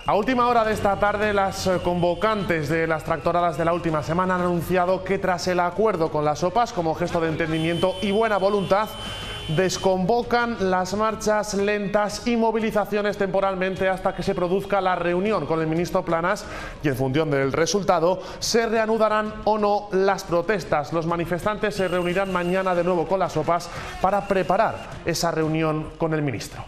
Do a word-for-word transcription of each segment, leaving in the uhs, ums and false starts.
A última hora de esta tarde, las convocantes de las tractoradas de la última semana han anunciado que tras el acuerdo con las O P As, como gesto de entendimiento y buena voluntad, desconvocan las marchas lentas y movilizaciones temporalmente hasta que se produzca la reunión con el ministro Planas y en función del resultado se reanudarán o no las protestas. Los manifestantes se reunirán mañana de nuevo con las O P As para preparar esa reunión con el ministro.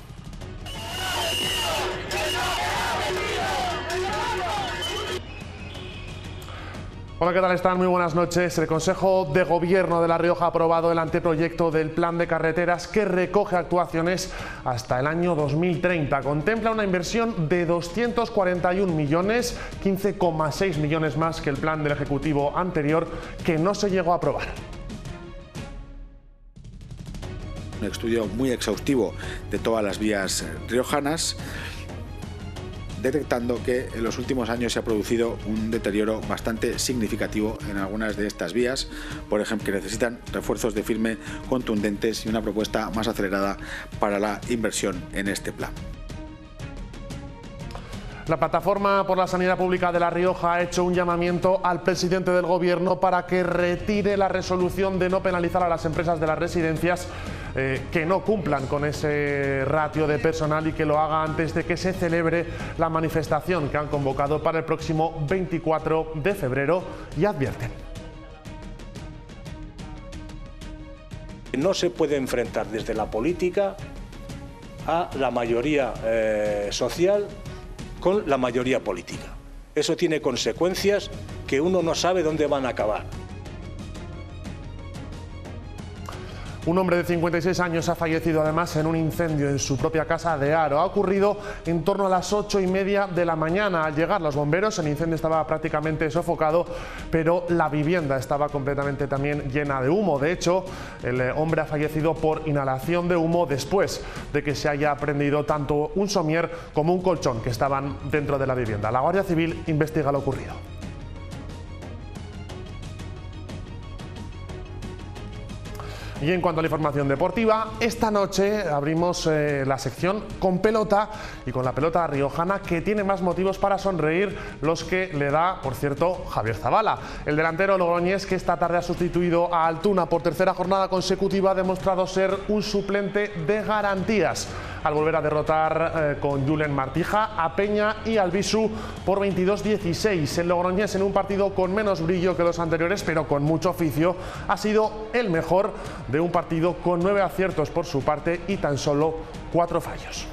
Hola, ¿qué tal están? Muy buenas noches. El Consejo de Gobierno de La Rioja ha aprobado el anteproyecto del Plan de Carreteras que recoge actuaciones hasta el año dos mil treinta. Contempla una inversión de doscientos cuarenta y un millones, quince coma seis millones más que el plan del Ejecutivo anterior, que no se llegó a aprobar. Un estudio muy exhaustivo de todas las vías riojanas, detectando que en los últimos años se ha producido un deterioro bastante significativo en algunas de estas vías, por ejemplo, que necesitan refuerzos de firme contundentes y una propuesta más acelerada para la inversión en este plan. La Plataforma por la Sanidad Pública de La Rioja ha hecho un llamamiento al presidente del Gobierno para que retire la resolución de no penalizar a las empresas de las residencias eh, que no cumplan con ese ratio de personal y que lo haga antes de que se celebre la manifestación que han convocado para el próximo veinticuatro de febrero y advierten. No se puede enfrentar desde la política a la mayoría eh, social con la mayoría política. Eso tiene consecuencias que uno no sabe dónde van a acabar. Un hombre de cincuenta y seis años ha fallecido además en un incendio en su propia casa de Haro. Ha ocurrido en torno a las ocho y media de la mañana. Al llegar los bomberos, el incendio estaba prácticamente sofocado, pero la vivienda estaba completamente también llena de humo. De hecho, el hombre ha fallecido por inhalación de humo después de que se haya prendido tanto un somier como un colchón que estaban dentro de la vivienda. La Guardia Civil investiga lo ocurrido. Y en cuanto a la información deportiva, esta noche abrimos eh, la sección con pelota y con la pelota riojana, que tiene más motivos para sonreír los que le da, por cierto, Javier Zabala. El delantero logroñés, que esta tarde ha sustituido a Altuna por tercera jornada consecutiva, ha demostrado ser un suplente de garantías al volver a derrotar eh, con Julen Martija a Peña y Albisu por veintidós dieciséis. El logroñés, en un partido con menos brillo que los anteriores, pero con mucho oficio, ha sido el mejor de un partido con nueve aciertos por su parte y tan solo cuatro fallos.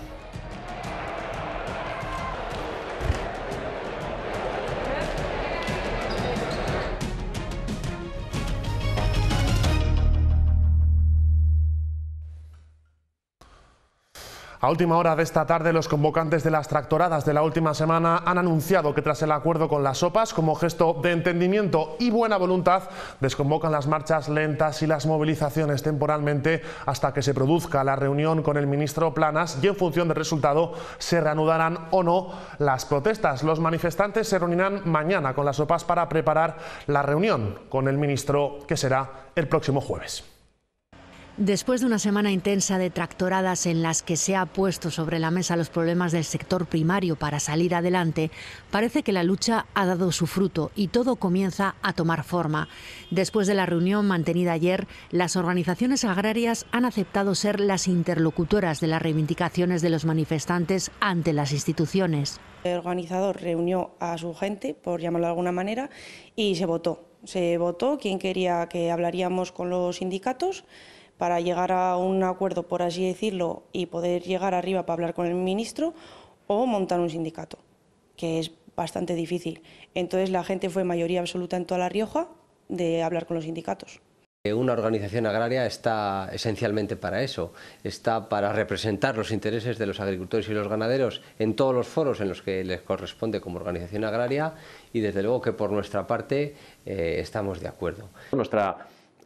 A última hora de esta tarde, los convocantes de las tractoradas de la última semana han anunciado que tras el acuerdo con las O P As, como gesto de entendimiento y buena voluntad, desconvocan las marchas lentas y las movilizaciones temporalmente hasta que se produzca la reunión con el ministro Planas y en función del resultado se reanudarán o no las protestas. Los manifestantes se reunirán mañana con las O P As para preparar la reunión con el ministro, que será el próximo jueves. Después de una semana intensa de tractoradas en las que se ha puesto sobre la mesa los problemas del sector primario para salir adelante, parece que la lucha ha dado su fruto y todo comienza a tomar forma. Después de la reunión mantenida ayer, las organizaciones agrarias han aceptado ser las interlocutoras de las reivindicaciones de los manifestantes ante las instituciones. El organizador reunió a su gente, por llamarlo de alguna manera, y se votó. Se votó quién quería que hablaríamos con los sindicatos para llegar a un acuerdo, por así decirlo, y poder llegar arriba para hablar con el ministro, o montar un sindicato, que es bastante difícil. Entonces la gente fue mayoría absoluta en toda La Rioja de hablar con los sindicatos. Una organización agraria está esencialmente para eso, está para representar los intereses de los agricultores y los ganaderos en todos los foros en los que les corresponde como organización agraria, y desde luego que por nuestra parte eh, estamos de acuerdo. Nuestra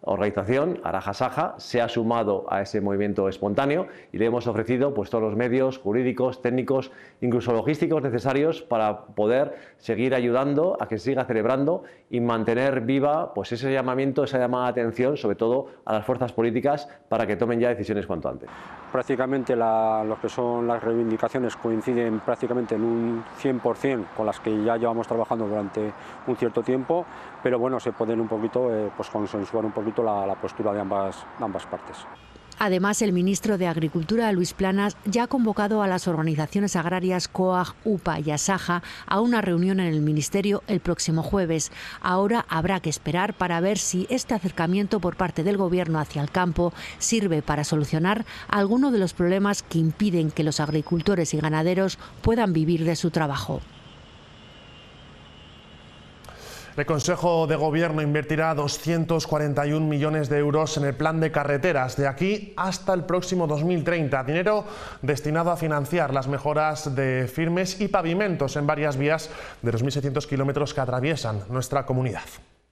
organización, Araja Saja, se ha sumado a ese movimiento espontáneo y le hemos ofrecido pues, todos los medios jurídicos, técnicos, incluso logísticos necesarios para poder seguir ayudando a que se siga celebrando y mantener viva pues, ese llamamiento, esa llamada de atención, sobre todo a las fuerzas políticas, para que tomen ya decisiones cuanto antes. Prácticamente la, lo que son las reivindicaciones coinciden prácticamente en un cien por cien con las que ya llevamos trabajando durante un cierto tiempo, pero bueno, se pueden un poquito eh, pues consensuar un poquito la, la postura de ambas, de ambas partes. Además, el ministro de Agricultura, Luis Planas, ya ha convocado a las organizaciones agrarias COAG, UPA y ASAJA a una reunión en el Ministerio el próximo jueves. Ahora habrá que esperar para ver si este acercamiento por parte del Gobierno hacia el campo sirve para solucionar algunos de los problemas que impiden que los agricultores y ganaderos puedan vivir de su trabajo. El Consejo de Gobierno invertirá doscientos cuarenta y un millones de euros en el plan de carreteras de aquí hasta el próximo dos mil treinta, dinero destinado a financiar las mejoras de firmes y pavimentos en varias vías de los mil seiscientos kilómetros que atraviesan nuestra comunidad.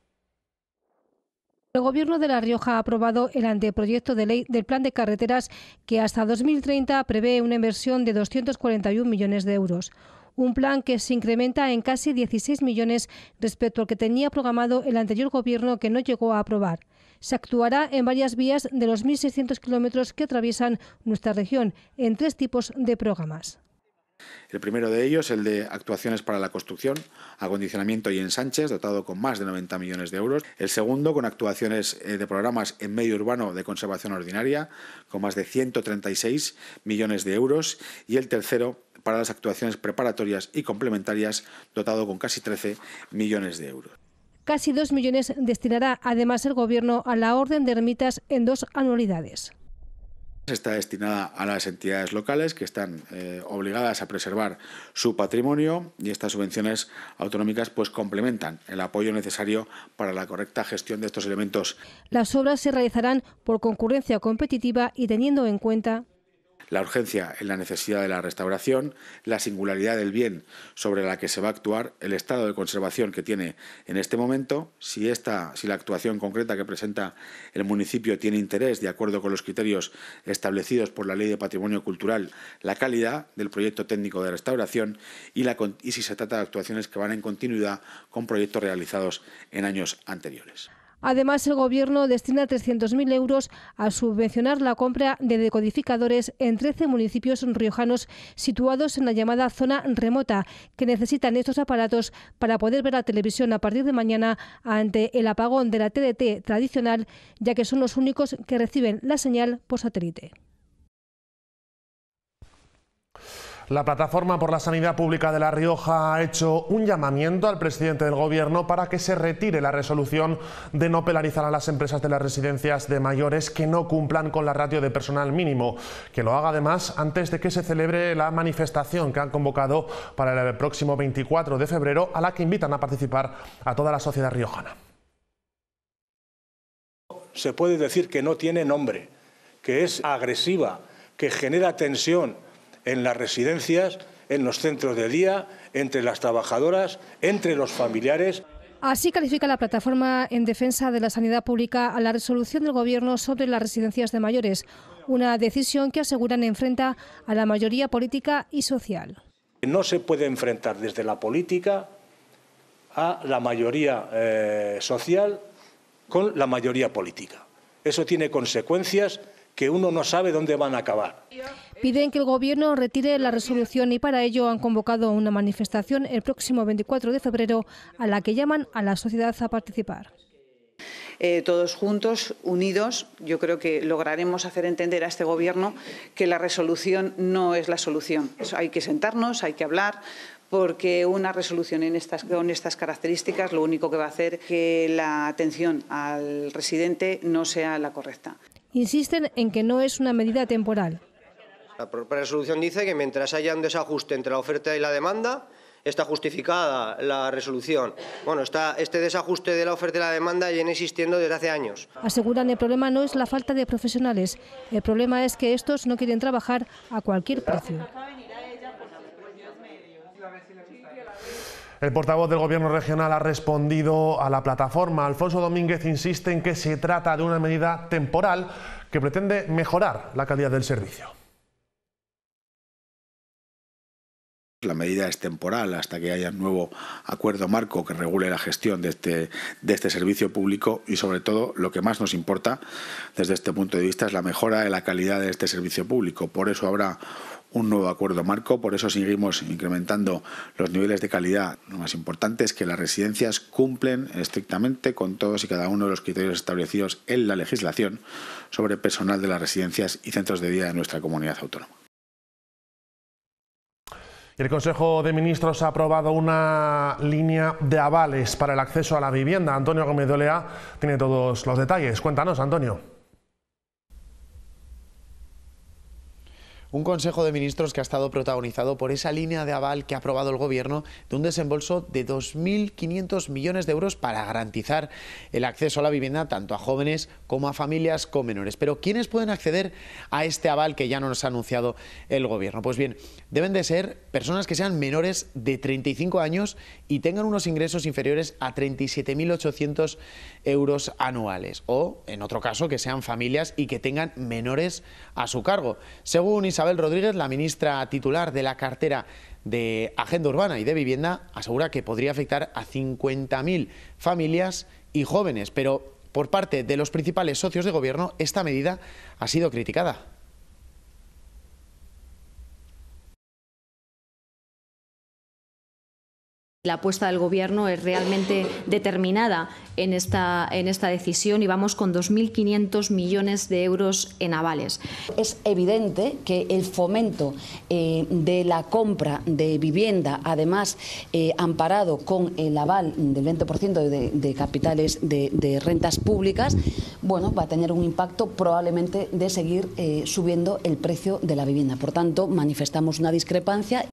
El Gobierno de La Rioja ha aprobado el anteproyecto de ley del plan de carreteras que hasta dos mil treinta prevé una inversión de doscientos cuarenta y un millones de euros. Un plan que se incrementa en casi dieciséis millones respecto al que tenía programado el anterior Gobierno, que no llegó a aprobar. Se actuará en varias vías de los mil seiscientos kilómetros que atraviesan nuestra región, en tres tipos de programas. El primero de ellos, el de actuaciones para la construcción, acondicionamiento y ensanches, dotado con más de noventa millones de euros. El segundo, con actuaciones de programas en medio urbano de conservación ordinaria, con más de ciento treinta y seis millones de euros. Y el tercero, para las actuaciones preparatorias y complementarias, dotado con casi trece millones de euros. Casi dos millones destinará además el Gobierno a la Orden de Ermitas en dos anualidades. Está destinada a las entidades locales que están eh, obligadas a preservar su patrimonio, y estas subvenciones autonómicas pues complementan el apoyo necesario para la correcta gestión de estos elementos. Las obras se realizarán por concurrencia competitiva y teniendo en cuenta la urgencia en la necesidad de la restauración, la singularidad del bien sobre la que se va a actuar, el estado de conservación que tiene en este momento, si, esta, si la actuación concreta que presenta el municipio tiene interés de acuerdo con los criterios establecidos por la Ley de Patrimonio Cultural, la calidad del proyecto técnico de restauración y, la, y si se trata de actuaciones que van en continuidad con proyectos realizados en años anteriores. Además, el Gobierno destina trescientos mil euros a subvencionar la compra de decodificadores en trece municipios riojanos situados en la llamada zona remota, que necesitan estos aparatos para poder ver la televisión a partir de mañana ante el apagón de la T D T tradicional, ya que son los únicos que reciben la señal por satélite. La Plataforma por la Sanidad Pública de La Rioja ha hecho un llamamiento al presidente del Gobierno para que se retire la resolución de no penalizar a las empresas de las residencias de mayores que no cumplan con la ratio de personal mínimo. Que lo haga además antes de que se celebre la manifestación que han convocado para el próximo veinticuatro de febrero, a la que invitan a participar a toda la sociedad riojana. Se puede decir que no tiene nombre, que es agresiva, que genera tensión en las residencias, en los centros de día, entre las trabajadoras, entre los familiares. Así califica la Plataforma en Defensa de la Sanidad Pública a la resolución del Gobierno sobre las residencias de mayores, una decisión que aseguran enfrenta a la mayoría política y social. No se puede enfrentar desde la política a la mayoría eh, social con la mayoría política. Eso tiene consecuencias que uno no sabe dónde van a acabar. Piden que el Gobierno retire la resolución y para ello han convocado una manifestación el próximo veinticuatro de febrero a la que llaman a la sociedad a participar. Eh, todos juntos, unidos, yo creo que lograremos hacer entender a este Gobierno que la resolución no es la solución. Eso, hay que sentarnos, hay que hablar, porque una resolución en estas, con estas características lo único que va a hacer es que la atención al residente no sea la correcta. Insisten en que no es una medida temporal. La propia resolución dice que mientras haya un desajuste entre la oferta y la demanda, está justificada la resolución. Bueno, está, este desajuste de la oferta y la demanda viene existiendo desde hace años. Aseguran el problema no es la falta de profesionales, el problema es que estos no quieren trabajar a cualquier precio. El portavoz del Gobierno regional ha respondido a la plataforma. Alfonso Domínguez insiste en que se trata de una medida temporal que pretende mejorar la calidad del servicio. La medida es temporal hasta que haya un nuevo acuerdo marco que regule la gestión de este, de este servicio público y, sobre todo, lo que más nos importa desde este punto de vista es la mejora de la calidad de este servicio público. Por eso habrá un nuevo acuerdo marco, por eso seguimos incrementando los niveles de calidad. Lo más importante es que las residencias cumplen estrictamente con todos y cada uno de los criterios establecidos en la legislación sobre personal de las residencias y centros de día de nuestra comunidad autónoma. El Consejo de Ministros ha aprobado una línea de avales para el acceso a la vivienda. Antonio Gómez de Olea tiene todos los detalles. Cuéntanos, Antonio. Un Consejo de Ministros que ha estado protagonizado por esa línea de aval que ha aprobado el Gobierno de un desembolso de dos mil quinientos millones de euros para garantizar el acceso a la vivienda tanto a jóvenes como a familias con menores. Pero ¿quiénes pueden acceder a este aval que ya nos ha anunciado el Gobierno? Pues bien, deben de ser personas que sean menores de treinta y cinco años y tengan unos ingresos inferiores a treinta y siete mil ochocientos euros anuales, o, en otro caso, que sean familias y que tengan menores a su cargo. Según Isabel Isabel Rodríguez, la ministra titular de la cartera de Agenda Urbana y de Vivienda, asegura que podría afectar a cincuenta mil familias y jóvenes, pero por parte de los principales socios de gobierno esta medida ha sido criticada. La apuesta del Gobierno es realmente determinada en esta, en esta decisión y vamos con dos mil quinientos millones de euros en avales. Es evidente que el fomento eh, de la compra de vivienda, además eh, amparado con el aval del veinte por ciento de, de capitales de, de rentas públicas, bueno, va a tener un impacto probablemente de seguir eh, subiendo el precio de la vivienda. Por tanto, manifestamos una discrepancia.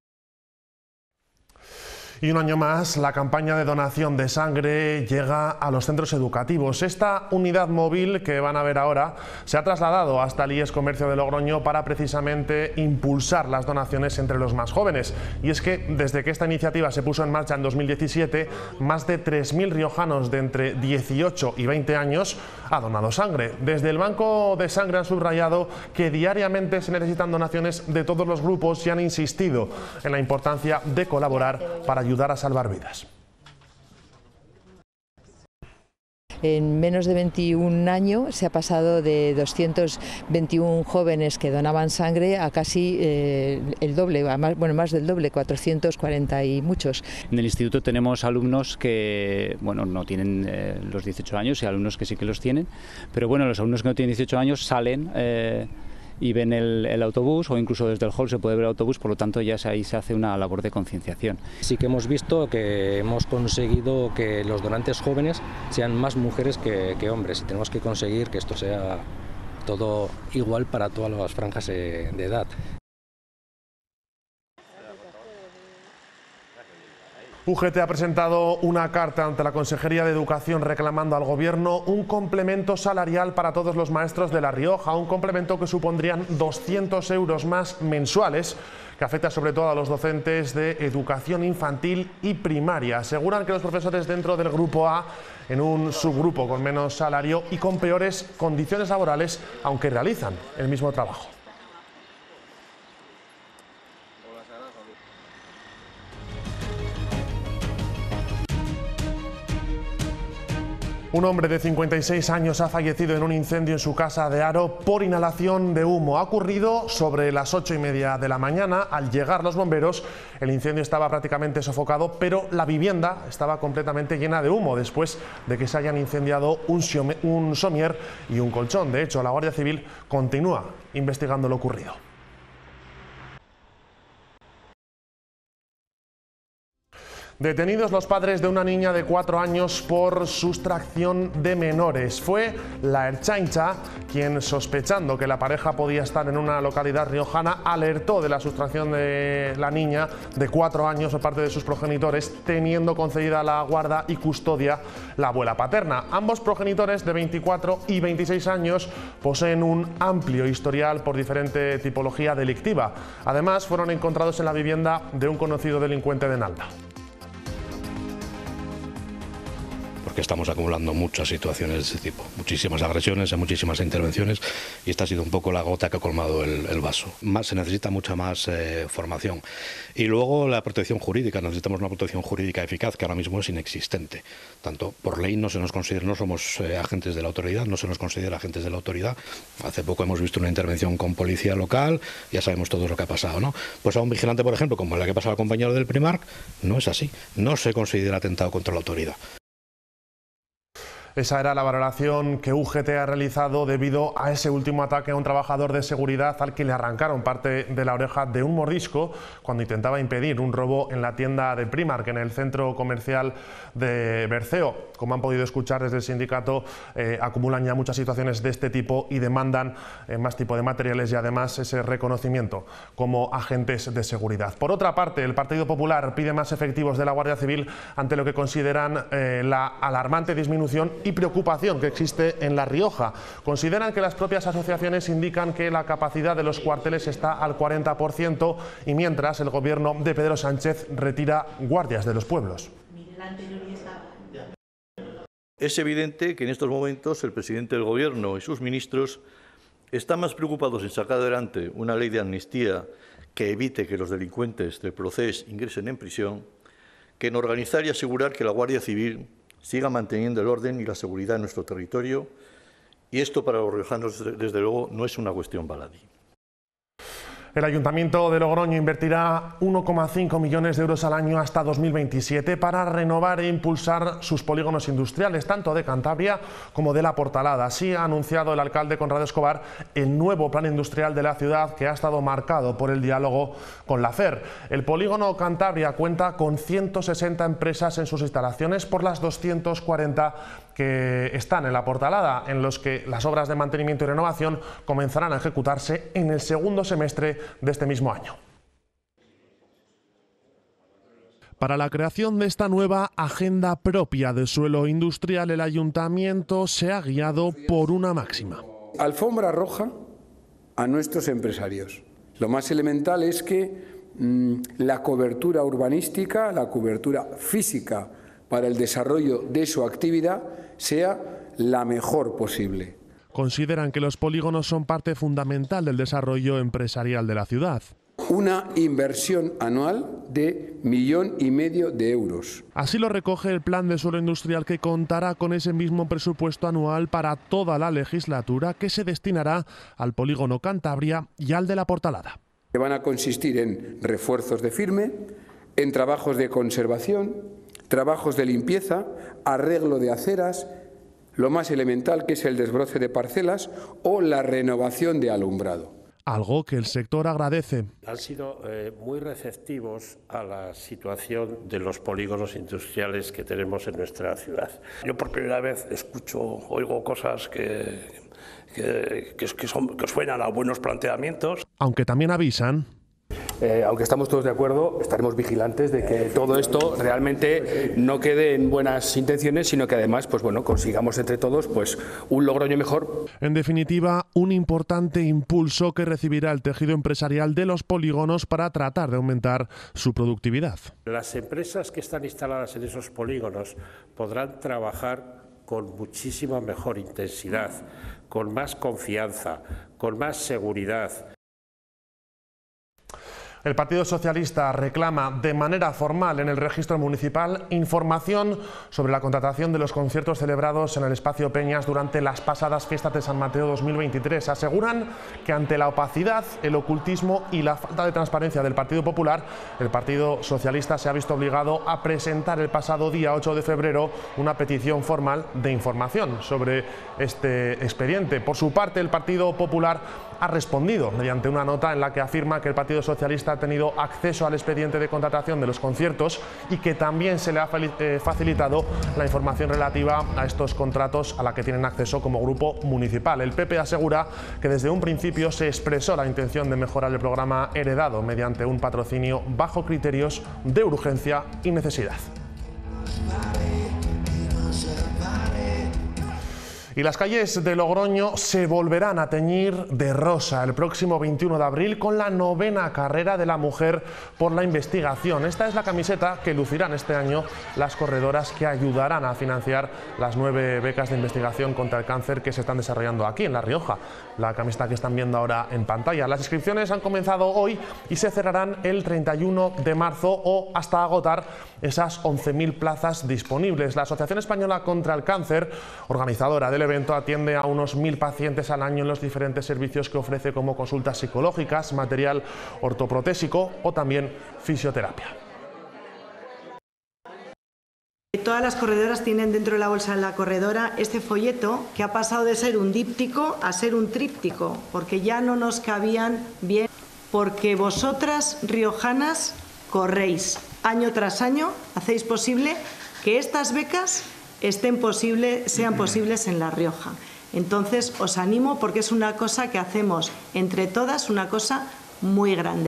Y un año más, la campaña de donación de sangre llega a los centros educativos. Esta unidad móvil que van a ver ahora se ha trasladado hasta el I E S Comercio de Logroño para precisamente impulsar las donaciones entre los más jóvenes. Y es que desde que esta iniciativa se puso en marcha en dos mil diecisiete, más de tres mil riojanos de entre dieciocho y veinte años ha donado sangre. Desde el Banco de Sangre han subrayado que diariamente se necesitan donaciones de todos los grupos y han insistido en la importancia de colaborar para ayudar ayudar a salvar vidas. En menos de veintiún años se ha pasado de doscientos veintiuno jóvenes que donaban sangre a casi eh, el doble, a más, bueno, más del doble, cuatrocientos cuarenta y muchos. En el instituto tenemos alumnos que bueno, no tienen eh, los dieciocho años y alumnos que sí que los tienen, pero bueno, los alumnos que no tienen dieciocho años salen eh, y ven el, el autobús, o incluso desde el hall se puede ver el autobús, por lo tanto ya ahí se hace una labor de concienciación. Sí que hemos visto que hemos conseguido que los donantes jóvenes sean más mujeres que, que hombres y tenemos que conseguir que esto sea todo igual para todas las franjas de, de edad. U G T ha presentado una carta ante la Consejería de Educación reclamando al Gobierno un complemento salarial para todos los maestros de La Rioja, un complemento que supondrían doscientos euros más mensuales, que afecta sobre todo a los docentes de educación infantil y primaria. Aseguran que los profesores dentro del Grupo A, en un subgrupo con menos salario y con peores condiciones laborales, aunque realizan el mismo trabajo. Un hombre de cincuenta y seis años ha fallecido en un incendio en su casa de Haro por inhalación de humo. Ha ocurrido sobre las ocho y media de la mañana. Al llegar los bomberos, el incendio estaba prácticamente sofocado, pero la vivienda estaba completamente llena de humo después de que se hayan incendiado un, un somier y un colchón. De hecho, la Guardia Civil continúa investigando lo ocurrido. Detenidos los padres de una niña de cuatro años por sustracción de menores. Fue la Ertzaintza quien, sospechando que la pareja podía estar en una localidad riojana, alertó de la sustracción de la niña de cuatro años por parte de sus progenitores, teniendo concedida la guarda y custodia la abuela paterna. Ambos progenitores, de veinticuatro y veintiséis años, poseen un amplio historial por diferente tipología delictiva. Además, fueron encontrados en la vivienda de un conocido delincuente de Nalda. Porque estamos acumulando muchas situaciones de ese tipo, muchísimas agresiones, muchísimas intervenciones, y esta ha sido un poco la gota que ha colmado el, el vaso. Más, se necesita mucha más eh, formación. Y luego la protección jurídica, necesitamos una protección jurídica eficaz que ahora mismo es inexistente. Tanto por ley no se nos considera, no somos eh, agentes de la autoridad, no se nos considera agentes de la autoridad. Hace poco hemos visto una intervención con policía local, ya sabemos todo lo que ha pasado, ¿no? Pues a un vigilante, por ejemplo, como la que pasó al compañero del Primark, no es así, no se considera atentado contra la autoridad. Esa era la valoración que U G T ha realizado debido a ese último ataque a un trabajador de seguridad al que le arrancaron parte de la oreja de un mordisco cuando intentaba impedir un robo en la tienda de Primark, en el centro comercial de Berceo. Como han podido escuchar desde el sindicato, eh, acumulan ya muchas situaciones de este tipo y demandan eh, más tipo de materiales y además ese reconocimiento como agentes de seguridad. Por otra parte, el Partido Popular pide más efectivos de la Guardia Civil ante lo que consideran eh, la alarmante disminución y preocupación que existe en La Rioja. Consideran que las propias asociaciones indican que la capacidad de los cuarteles está al cuarenta por ciento y mientras el gobierno de Pedro Sánchez retira guardias de los pueblos. Es evidente que en estos momentos el presidente del gobierno y sus ministros están más preocupados en sacar adelante una ley de amnistía que evite que los delincuentes del Procés ingresen en prisión que en organizar y asegurar que la Guardia Civil siga manteniendo el orden y la seguridad en nuestro territorio, y esto para los riojanos, desde luego, no es una cuestión baladí. El Ayuntamiento de Logroño invertirá uno coma cinco millones de euros al año hasta dos mil veintisiete para renovar e impulsar sus polígonos industriales, tanto de Cantabria como de La Portalada. Así ha anunciado el alcalde Conrado Escobar el nuevo plan industrial de la ciudad, que ha estado marcado por el diálogo con la F E R. El polígono Cantabria cuenta con ciento sesenta empresas en sus instalaciones por las doscientas cuarenta que están en La Portalada, en los que las obras de mantenimiento y renovación comenzarán a ejecutarse en el segundo semestre de este mismo año. Para la creación de esta nueva agenda propia de suelo industrial, el ayuntamiento se ha guiado por una máxima. Alfombra roja a nuestros empresarios. Lo más elemental es que mmm, la cobertura urbanística, la cobertura física para el desarrollo de su actividad sea la mejor posible. Consideran que los polígonos son parte fundamental del desarrollo empresarial de la ciudad. Una inversión anual de millón y medio de euros. Así lo recoge el plan de suelo industrial, que contará con ese mismo presupuesto anual para toda la legislatura, que se destinará al polígono Cantabria y al de La Portalada. Que van a consistir en refuerzos de firme, en trabajos de conservación, trabajos de limpieza, arreglo de aceras, lo más elemental, que es el desbroce de parcelas o la renovación de alumbrado. Algo que el sector agradece. Han sido eh, muy receptivos a la situación de los polígonos industriales que tenemos en nuestra ciudad. Yo por primera vez escucho, oigo cosas que, que, que, que, son, que suenan a buenos planteamientos. Aunque también avisan. Eh, aunque estamos todos de acuerdo, estaremos vigilantes de que todo esto realmente no quede en buenas intenciones, sino que además, pues bueno, consigamos entre todos pues un Logroño mejor. En definitiva, un importante impulso que recibirá el tejido empresarial de los polígonos para tratar de aumentar su productividad. Las empresas que están instaladas en esos polígonos podrán trabajar con muchísima mejor intensidad, con más confianza, con más seguridad. El Partido Socialista reclama de manera formal en el registro municipal información sobre la contratación de los conciertos celebrados en el espacio Peñas durante las pasadas fiestas de San Mateo dos mil veintitrés. Aseguran que ante la opacidad, el ocultismo y la falta de transparencia del Partido Popular, el Partido Socialista se ha visto obligado a presentar el pasado día ocho de febrero una petición formal de información sobre este expediente. Por su parte, el Partido Popular ha respondido mediante una nota en la que afirma que el Partido Socialista futbolista ha tenido acceso al expediente de contratación de los conciertos y que también se le ha facilitado la información relativa a estos contratos a la que tienen acceso como grupo municipal. El P P asegura que desde un principio se expresó la intención de mejorar el programa heredado mediante un patrocinio bajo criterios de urgencia y necesidad. Y las calles de Logroño se volverán a teñir de rosa el próximo veintiuno de abril con la novena carrera de la mujer por la investigación. Esta es la camiseta que lucirán este año las corredoras que ayudarán a financiar las nueve becas de investigación contra el cáncer que se están desarrollando aquí en La Rioja. La camiseta que están viendo ahora en pantalla. Las inscripciones han comenzado hoy y se cerrarán el treinta y uno de marzo o hasta agotar esas once mil plazas disponibles. La Asociación Española contra el Cáncer, organizadora del evento, atiende a unos mil pacientes al año en los diferentes servicios que ofrece, como consultas psicológicas, material ortoprotésico o también fisioterapia. Todas las corredoras tienen dentro de la bolsa de la corredora este folleto que ha pasado de ser un díptico a ser un tríptico, porque ya no nos cabían bien, porque vosotras, riojanas, corréis año tras año, hacéis posible que estas becas estén posible, sean posibles en La Rioja. Entonces os animo porque es una cosa que hacemos entre todas, una cosa muy grande.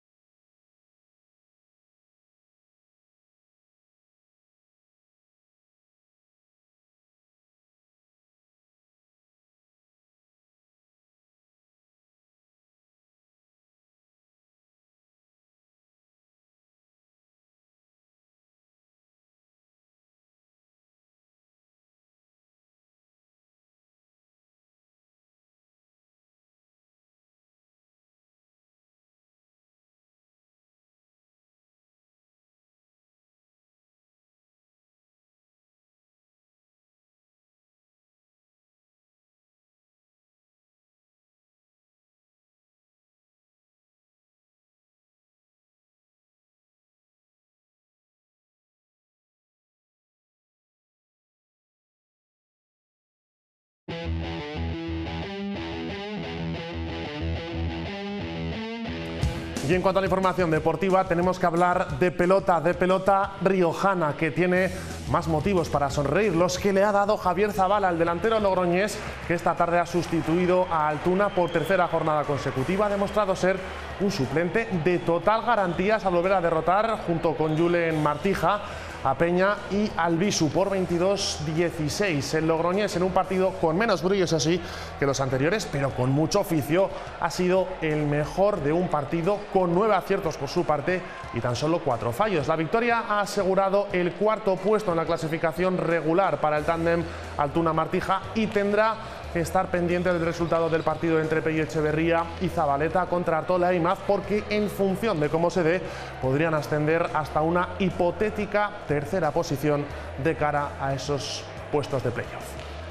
Y en cuanto a la información deportiva, tenemos que hablar de pelota, de pelota riojana, que tiene más motivos para sonreír, los que le ha dado Javier Zabala, el delantero logroñés, que esta tarde ha sustituido a Altuna por tercera jornada consecutiva. Ha demostrado ser un suplente de total garantías al volver a derrotar, junto con Julen Martija, a Peña y Albisu por veintidós dieciséis. El logroñés, en un partido con menos brillos así que los anteriores, pero con mucho oficio, ha sido el mejor de un partido, con nueve aciertos por su parte y tan solo cuatro fallos. La victoria ha asegurado el cuarto puesto en la clasificación regular para el tándem Altuna-Martija y tendrá que estar pendiente del resultado del partido entre Pello Echeverría y Zabaleta contra Artola y Maz, porque en función de cómo se dé podrían ascender hasta una hipotética tercera posición de cara a esos puestos de playoff.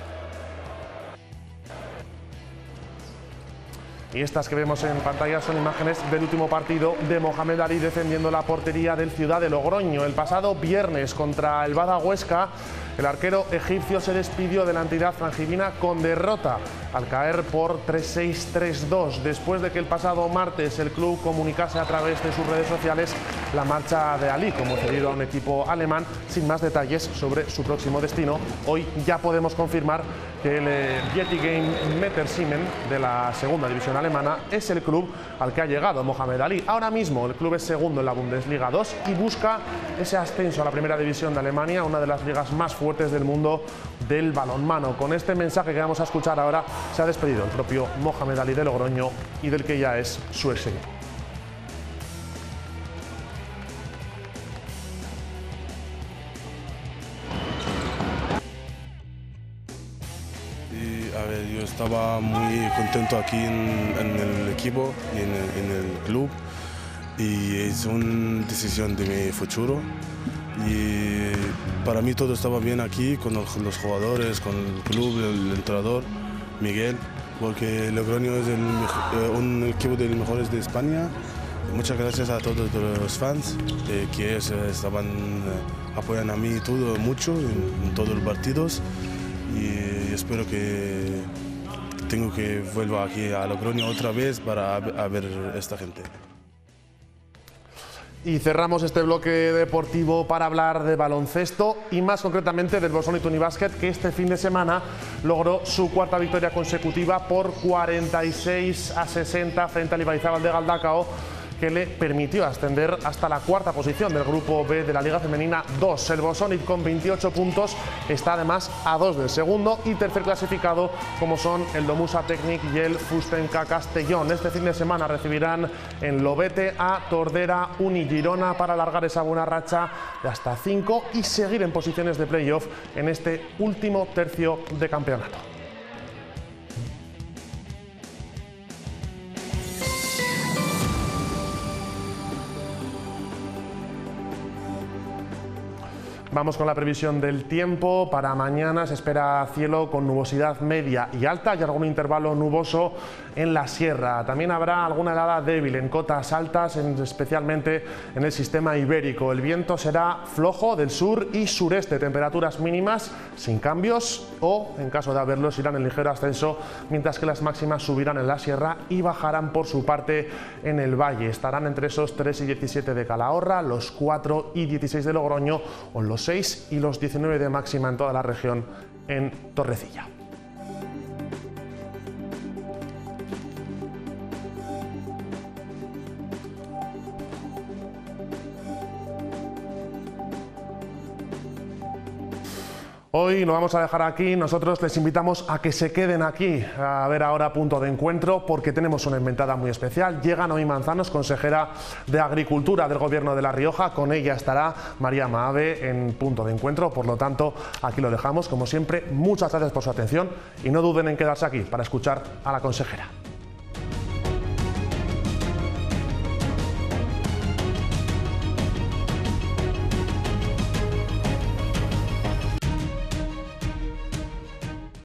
Y estas que vemos en pantalla son imágenes del último partido de Mohamed Ali defendiendo la portería del Ciudad de Logroño. El pasado viernes contra el Bada Huesca, el arquero egipcio se despidió de la entidad frangivina con derrota al caer por tres seis tres dos, después de que el pasado martes el club comunicase a través de sus redes sociales la marcha de Ali como cedido a un equipo alemán, sin más detalles sobre su próximo destino. Hoy ya podemos confirmar que el Bietigheim Mettersiemen de la segunda división alemana es el club al que ha llegado Mohamed Ali. Ahora mismo el club es segundo en la Bundesliga dos y busca ese ascenso a la primera división de Alemania, una de las ligas más fuertes del mundo del balonmano. Con este mensaje que vamos a escuchar ahora se ha despedido el propio Mohamed Ali de Logroño y del que ya es su ex equipo. A ver, yo estaba muy contento aquí en, en el equipo y en el, en el club, y es una decisión de mi futuro, y para mí todo estaba bien aquí con los, los jugadores, con el club, el entrenador Miguel, porque Logroño es el, un equipo de los mejores de España. Muchas gracias a todos los fans eh, que es, estaban eh, apoyan a mí todo mucho en, en todos los partidos, y espero que tengo que vuelva aquí a Logroño otra vez para a, a ver a esta gente. Y cerramos este bloque deportivo para hablar de baloncesto y más concretamente del Bolsón Unibásquet, que este fin de semana logró su cuarta victoria consecutiva por cuarenta y seis a sesenta frente al Ibaizabal de Galdakao, que le permitió ascender hasta la cuarta posición del grupo B de la Liga Femenina dos. El Bolsónic con veintiocho puntos está además a dos del segundo y tercer clasificado, como son el Domusa Technic y el Fustenka Castellón. Este fin de semana recibirán en Lobete a Tordera Unigirona para alargar esa buena racha de hasta cinco y seguir en posiciones de playoff en este último tercio de campeonato. Vamos con la previsión del tiempo. Para mañana se espera cielo con nubosidad media y alta y algún intervalo nuboso en la sierra. También habrá alguna helada débil en cotas altas, especialmente en el sistema ibérico. El viento será flojo del sur y sureste. Temperaturas mínimas sin cambios o, en caso de haberlos, irán en ligero ascenso, mientras que las máximas subirán en la sierra y bajarán por su parte en el valle. Estarán entre esos tres y diecisiete de Calahorra, los cuatro y dieciséis de Logroño o los seis y los diecinueve de máxima en toda la región en Torrecilla. Hoy lo vamos a dejar aquí. Nosotros les invitamos a que se queden aquí a ver ahora Punto de Encuentro, porque tenemos una invitada muy especial. Llega Noemí Manzanos, consejera de Agricultura del Gobierno de La Rioja. Con ella estará María Maave en Punto de Encuentro. Por lo tanto, aquí lo dejamos. Como siempre, muchas gracias por su atención y no duden en quedarse aquí para escuchar a la consejera.